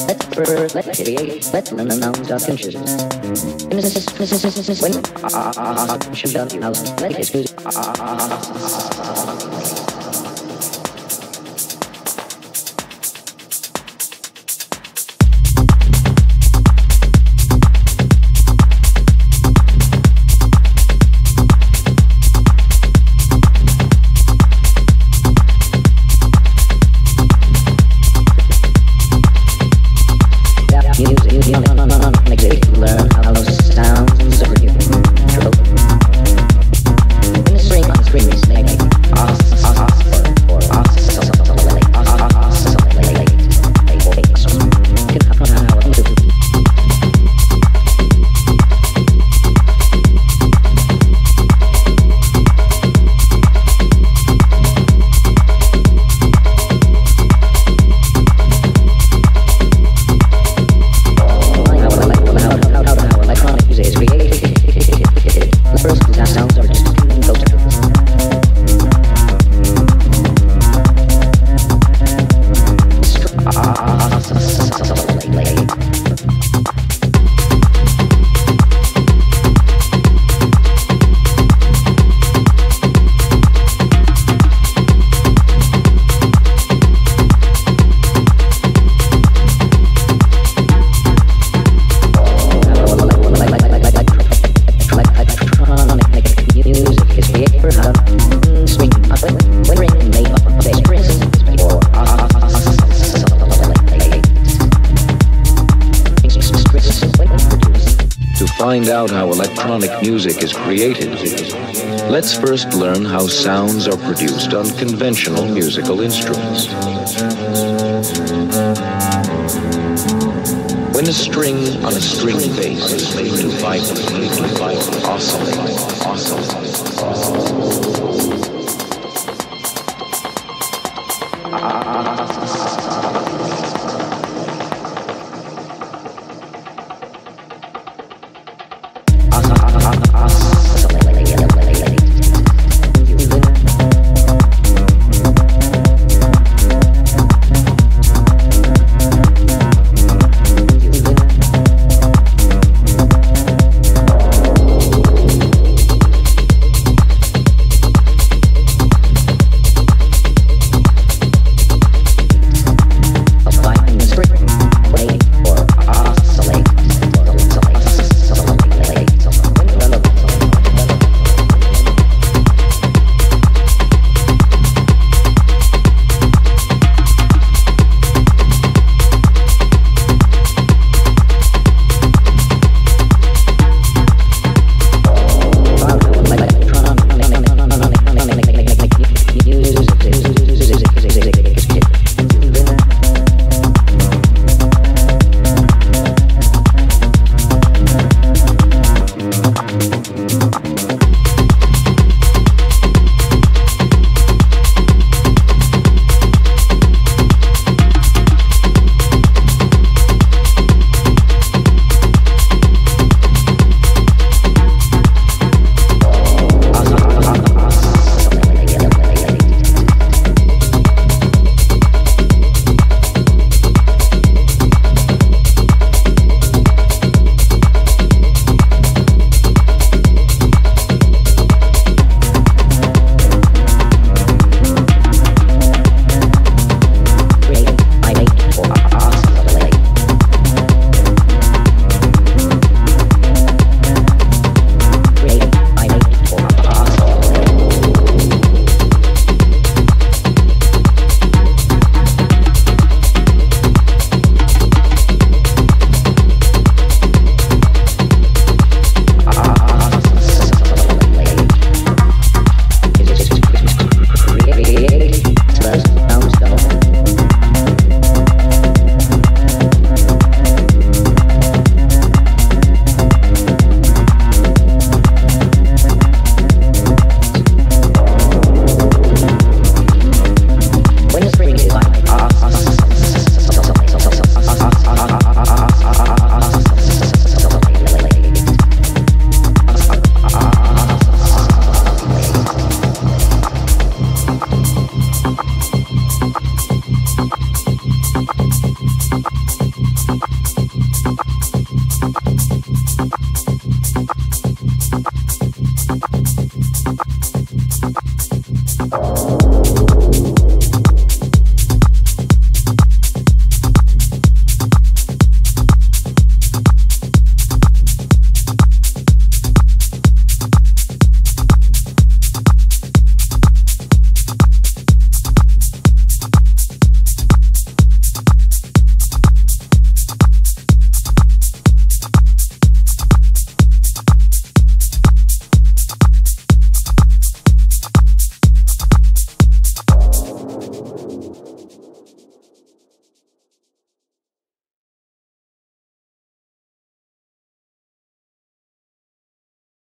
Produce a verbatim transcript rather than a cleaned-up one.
Let bird, let create, let learn the nouns of consciousness. When ah should not house, let excuse learn how those sounds are produced. When the string on the screen is making oscillate or oscillate, oscillate, find out how electronic music is created, let's first learn how sounds are produced on conventional musical instruments. When a string on a string bass is made to vibrate, to vibrate, oscillate, oscillate, oscillate.